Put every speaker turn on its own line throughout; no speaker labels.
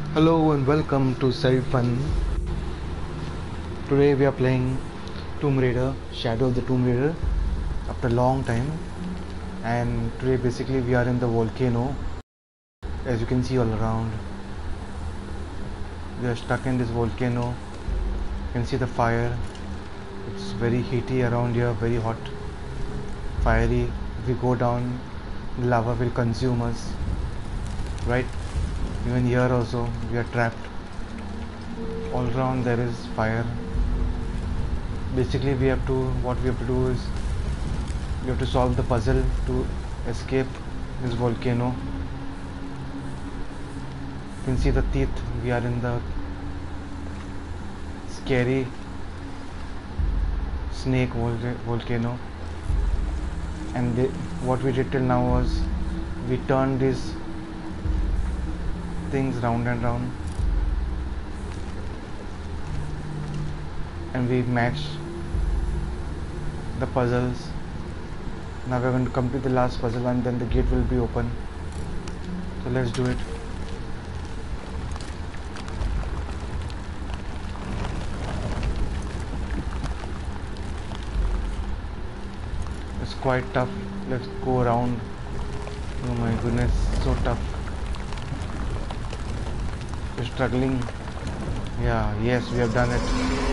Hello and welcome to SaviFun. Today we are playing Tomb Raider, Shadow of the Tomb Raider after a long time, and today basically we are in the volcano. As you can see all around, we are stuck in this volcano. You can see the fire. It's very heaty around here, very hot, fiery. If we go down, the lava will consume us, right? Even here also we are trapped. All around there is fire. Basically what we have to do is we have to solve the puzzle to escape this volcano. You can see the teeth. We are in the scary snake volcano, and what we did till now was we turned these things round and round and we matched the puzzles. Now we're going to complete the last puzzle and then the gate will be open. So let's do it. It's quite tough. Let's go around. Oh my goodness, so tough. We're struggling. Yeah, yes, we have done it.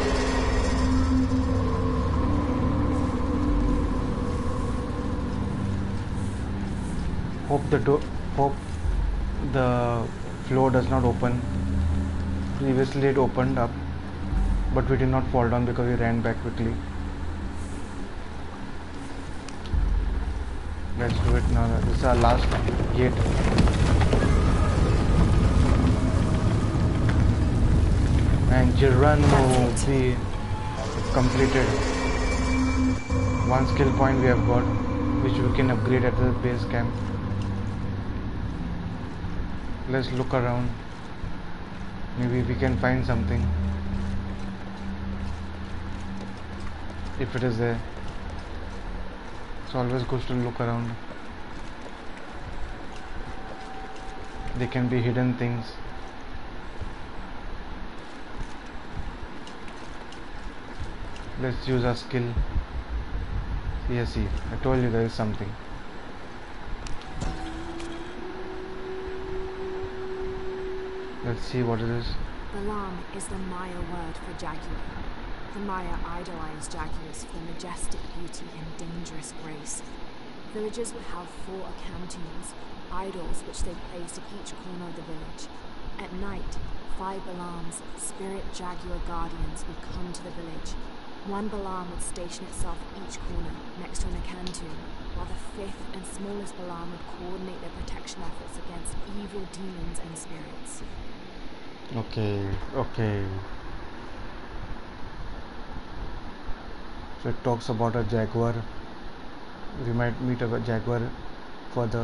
Hope the floor does not open. Previously it opened up, but we did not fall down because we ran back quickly. Let's do it now. This is our last gate. And Geronimo, we completed. One skill point we have got, which we can upgrade at the base camp. Let's look around. Maybe we can find something. If it is there. It's always good to look around. There can be hidden things. Let's use our skill. Yes, see, I told you there is something. Let's see what it is.
Balam is the Maya word for jaguar. The Maya idolized jaguars for their majestic beauty and dangerous grace. Villagers would have 4 acantoons, idols which they placed at each corner of the village. At night, 5 Balams, spirit jaguar guardians, would come to the village. One Balam would station itself at each corner, next to an acantoon, while the 5th and smallest Balam would coordinate their protection efforts against evil demons and spirits.
Okay. So it talks about a jaguar. We might meet a jaguar further.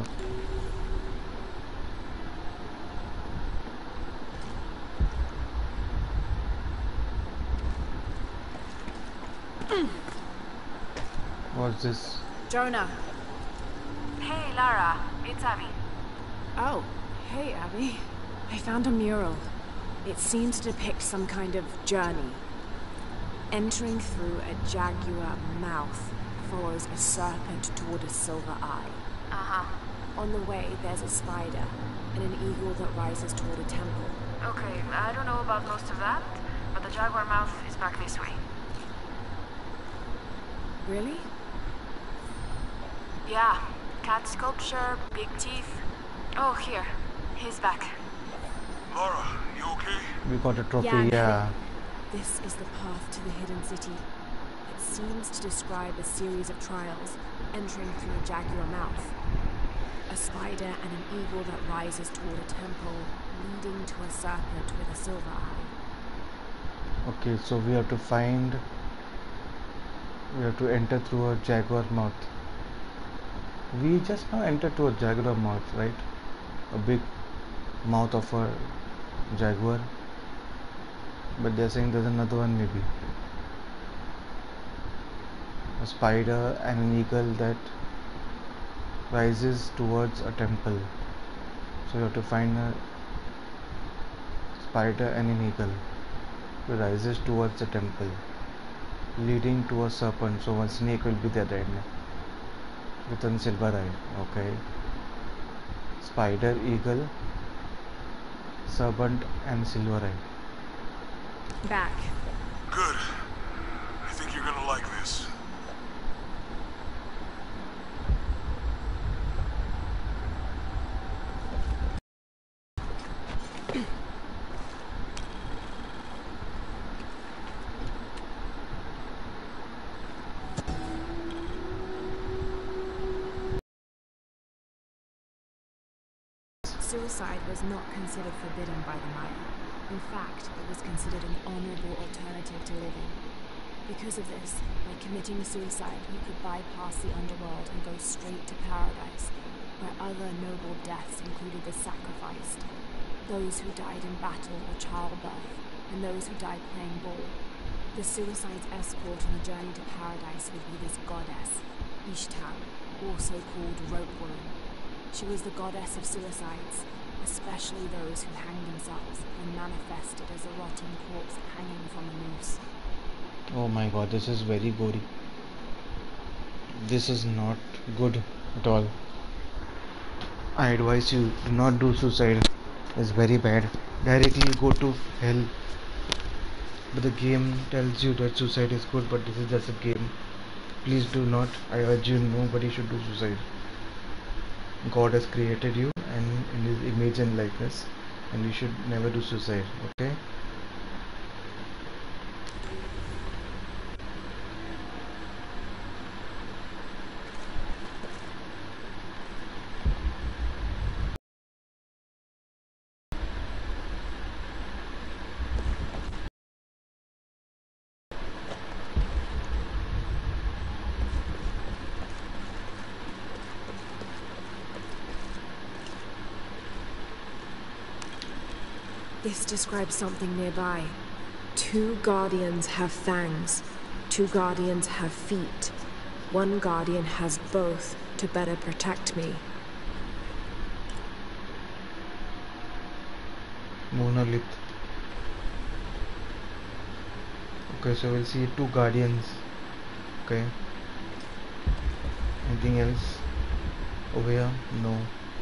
What's this?
Jonah.
Hey Lara, it's Abby.
Oh, hey Abby. I found a mural. It seems to depict some kind of journey. Entering through a jaguar mouth follows a serpent toward a silver eye. On the way, there's a spider and an eagle that rises toward a temple.
Okay, I don't know about most of that, but the jaguar mouth is back this way.
Really?
Yeah, cat sculpture, big teeth. Oh, here. He's back.
Laura, you okay?
We got a trophy,
Yeah.
yeah.
This is the path to the hidden city. It seems to describe a series of trials, entering through a jaguar mouth. A spider and an eagle that rises toward a temple, leading to a serpent with a silver eye.
Okay, so we have to enter through a jaguar mouth. We just now entered to a jaguar mouth, right? A big mouth of a jaguar. But they're saying there's another one maybe. A spider and an eagle that rises towards a temple. So you have to find a spider and an eagle rises towards the temple, leading to a serpent. So one snake will be there then, with a silver eye. Okay. Spider, eagle, serpent, and silver eye.
Back.
Good. I think you're gonna like this.
Suicide was not considered forbidden by the Maya. In fact, it was considered an honorable alternative to living. Because of this, by committing suicide, you could bypass the underworld and go straight to paradise, where other noble deaths included the sacrificed, those who died in battle or childbirth, and those who died playing ball. The suicide's escort on the journey to paradise would be this goddess, Ishtar, also called Rope Woman. She was the goddess of suicides, especially those who hanged themselves and manifested as a rotting corpse hanging from a noose.
Oh my god, this is very gory. This is not good at all. I advise you, do not do suicide. It's very bad. Directly go to hell. But the game tells you that suicide is good, but this is just a game. Please do not. I urge you, nobody should do suicide. God has created you and in his image and likeness, and you should never do suicide. Okay?
This describes something nearby. 2 guardians have fangs. 2 guardians have feet. 1 guardian has both to better protect me.
Monolith. Okay, so we'll see 2 guardians. Okay. Anything else over here? No.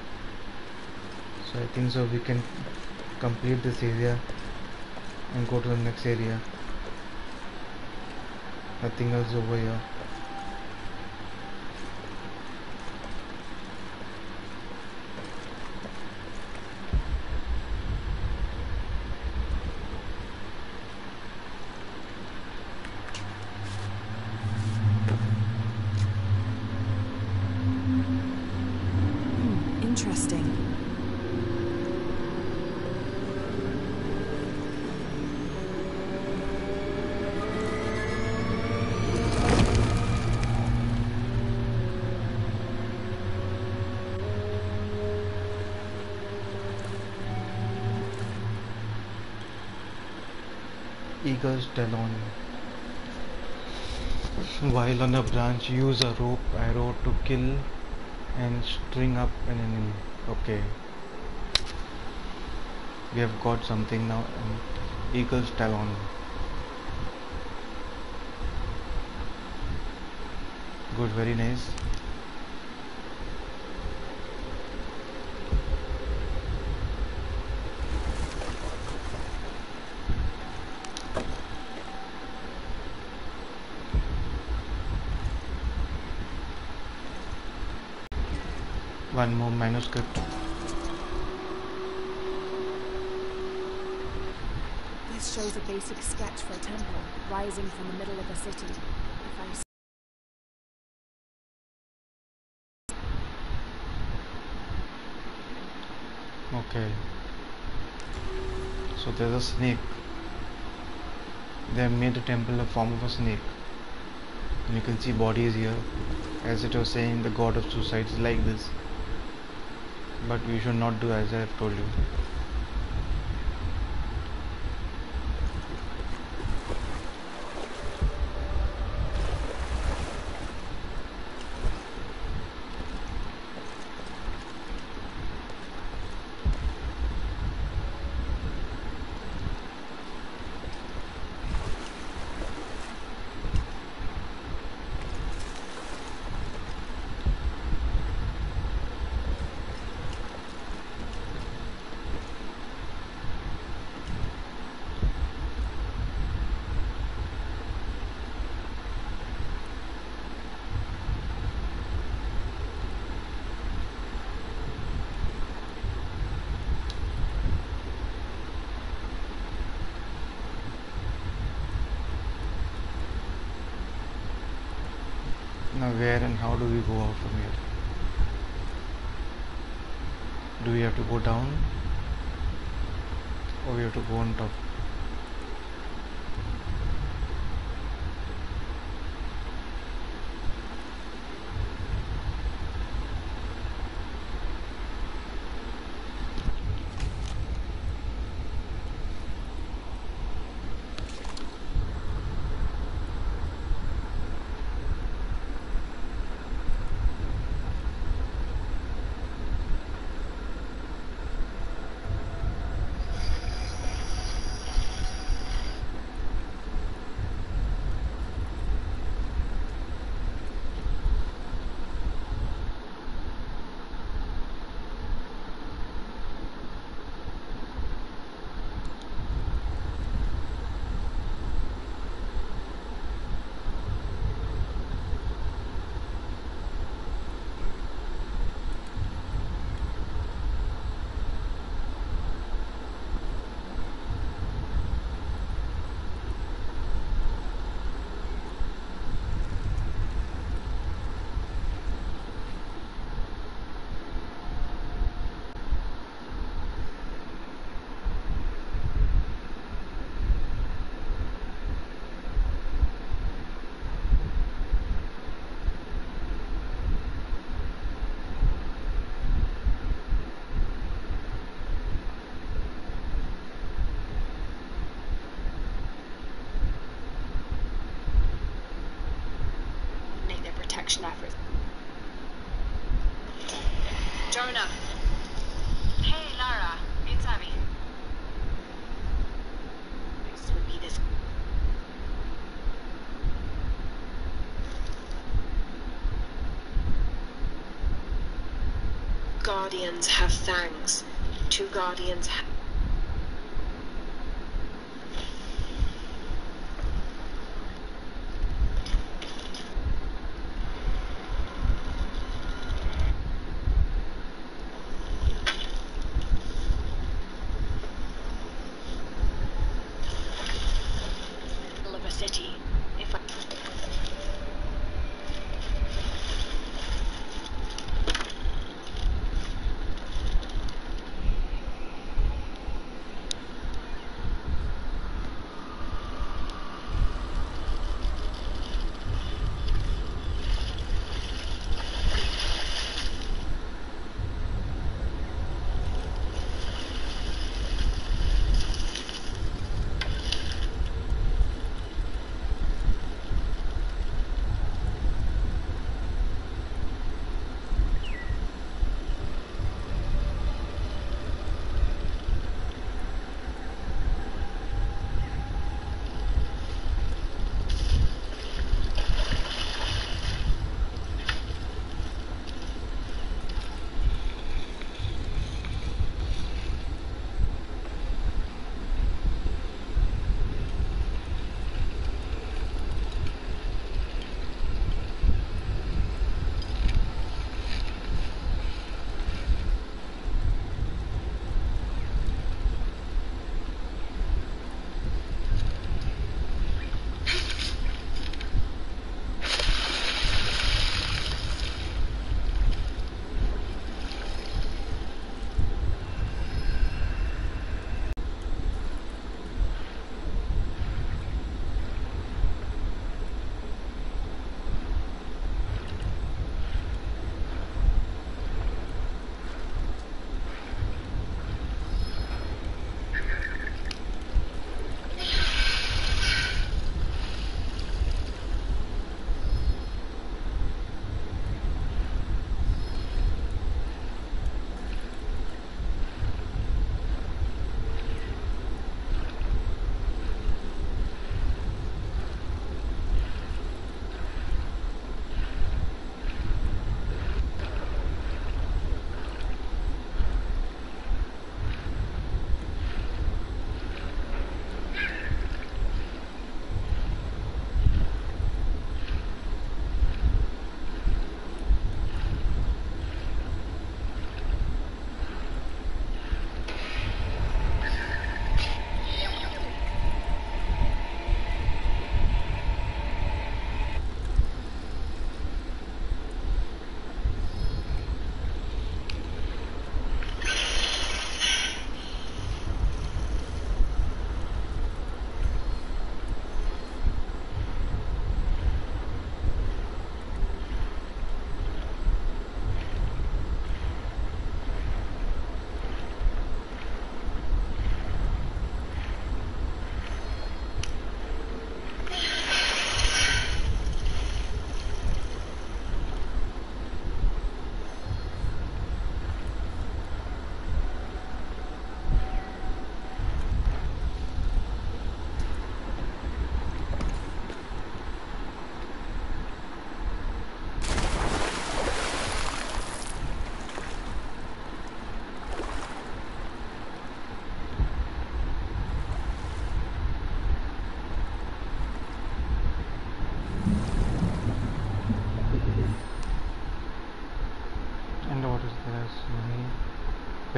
So I think so we can complete this area and go to the next area. Nothing else over here.
Interesting.
Eagle's talon. While on a branch, use a rope arrow to kill and string up an enemy. Okay, we have got something now. Eagle's talon. Good, very nice. One more manuscript.
This shows a basic sketch for a temple rising from the middle of a city. If I
Okay, so there's a snake. They have made the temple a form of a snake, and you can see bodies here. As it was saying, the god of suicide is like this, but we should not do as I have told you. Now where and how do we go out from here? Do we have to go down or we have to go on top?
Protection efforts. Jonah. Hey, Lara. It's Abby. This would be this. Guardians have fangs. Two guardians have. City. If I...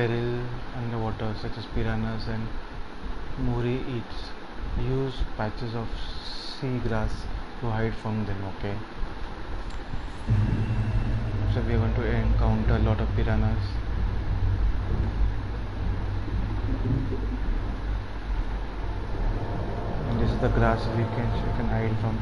peril underwater, such as piranhas and Muri eats. Use patches of seagrass to hide from them, okay? So we are going to encounter a lot of piranhas. And this is the grass we can hide from.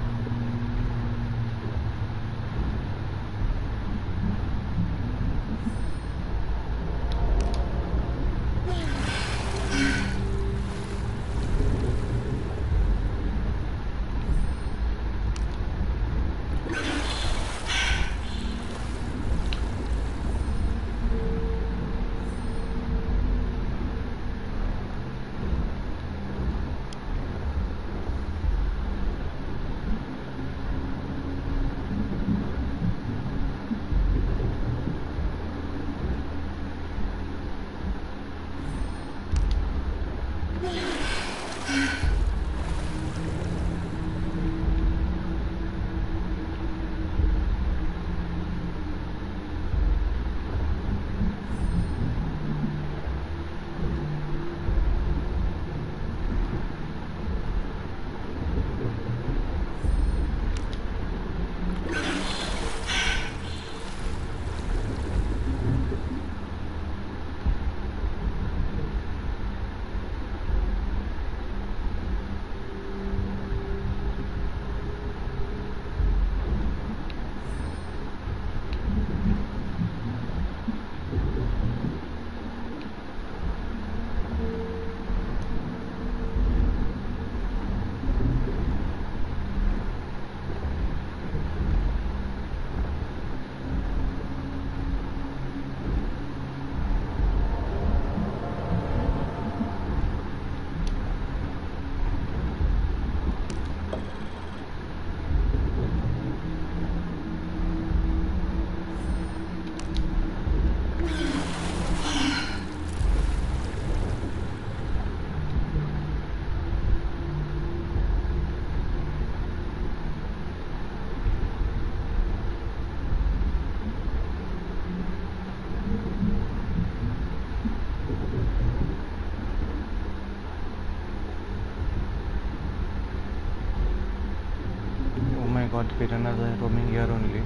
God, piranhas are roaming here only.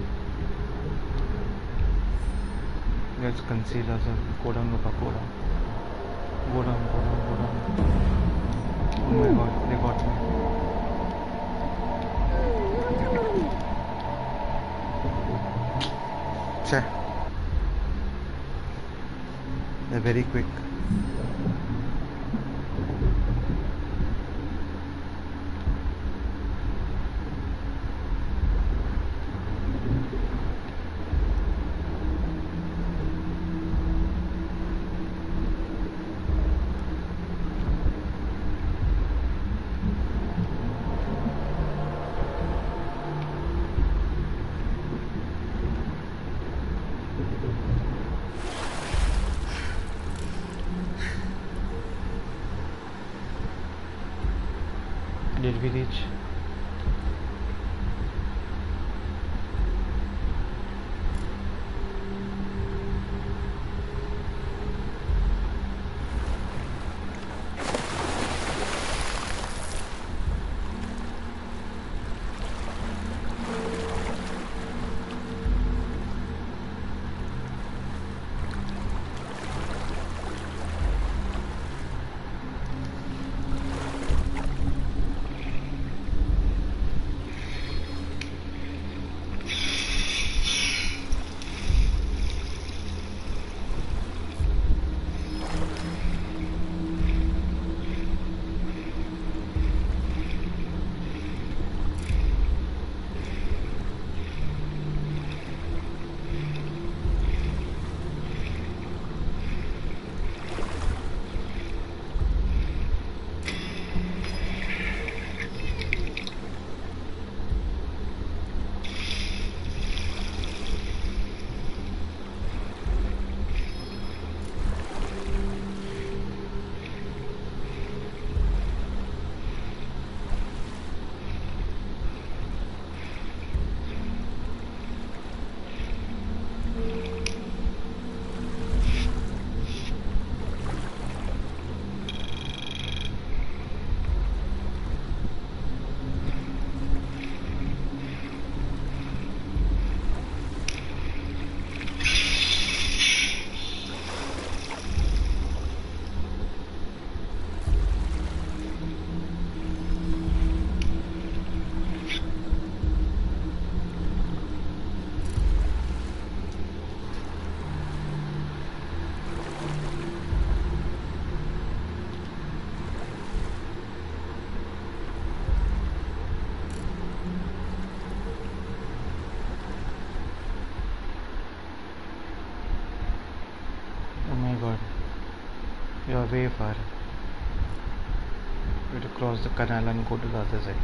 Let's conceal ourselves. Go down, Luca, go down. Go down, go down, go down. Oh my God, they got me. Che. They're very quick. Did we reach? You're way far. You have to cross the canal and go to the other side.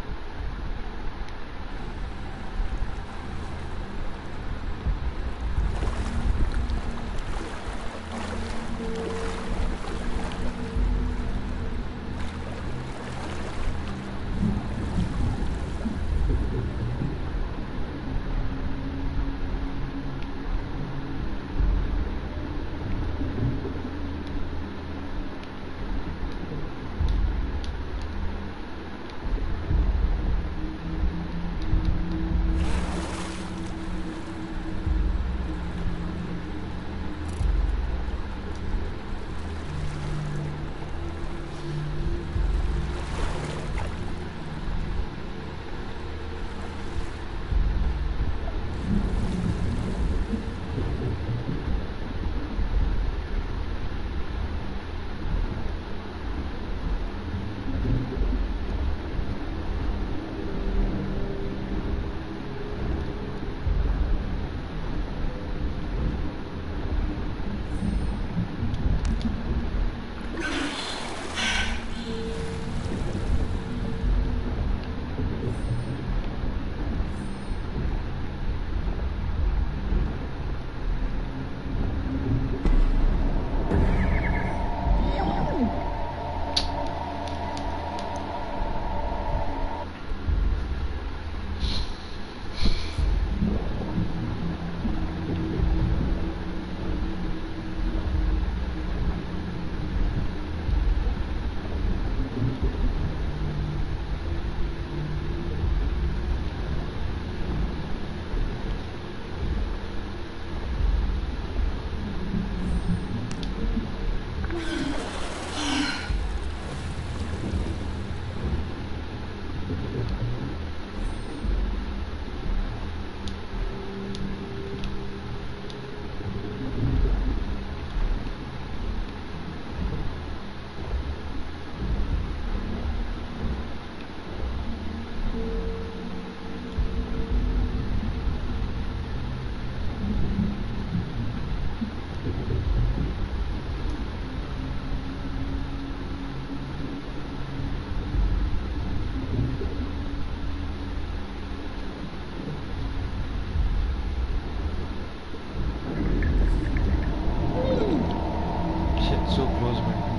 So close,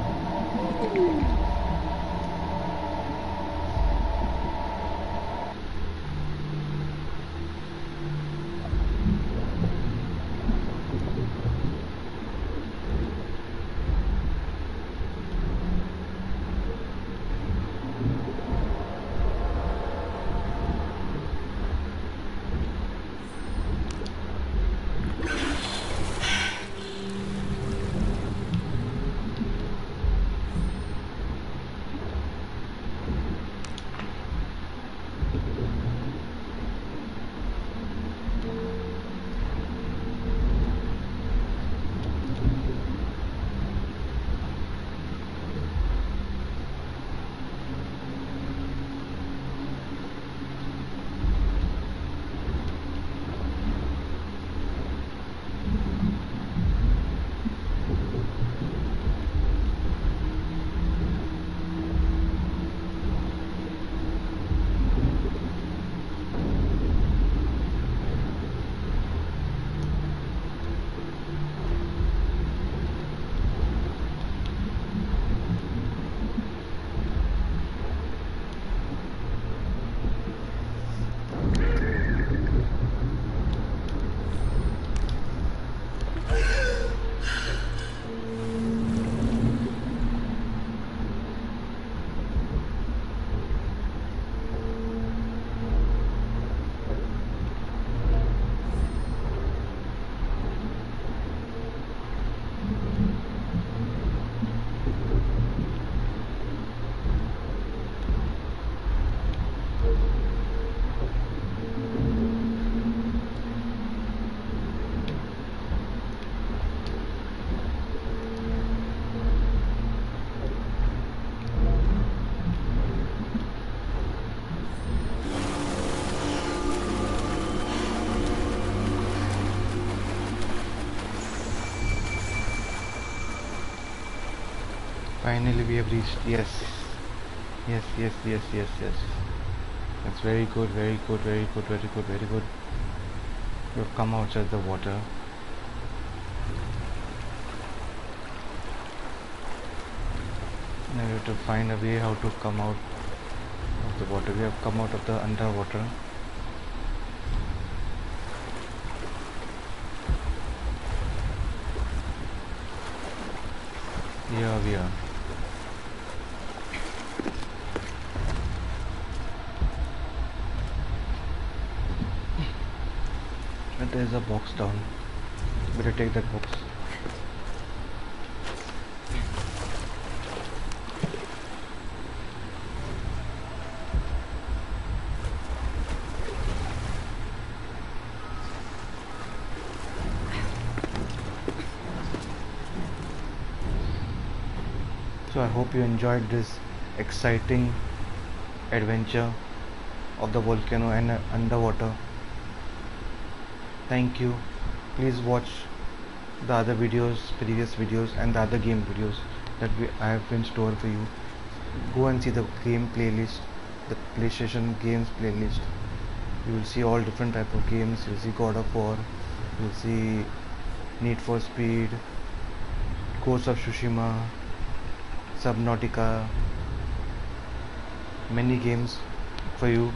man. Finally we have reached. Yes. Yes, yes, yes, yes, yes. That's very good, very good, very good, very good, very good. We've come outside the water. Now we have to find a way how to come out of the water. We have come out of the underwater. Here we are. And there's a box down. Better take that box. So I hope you enjoyed this exciting adventure of the volcano and underwater. Thank you. Please watch the other videos, previous videos, and the other game videos that I have in store for you. Go and see the game playlist, the PlayStation games playlist. You will see all different type of games. You'll see God of War, you'll see Need for Speed, Ghost of Tsushima, Subnautica, many games for you.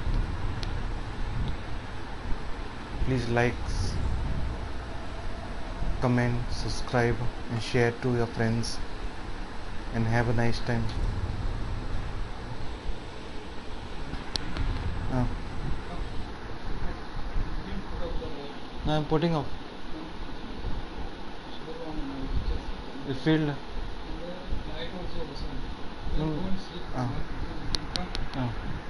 Please like, comment, subscribe, and share to your friends, and have a nice time. No, I'm putting off. The field. No.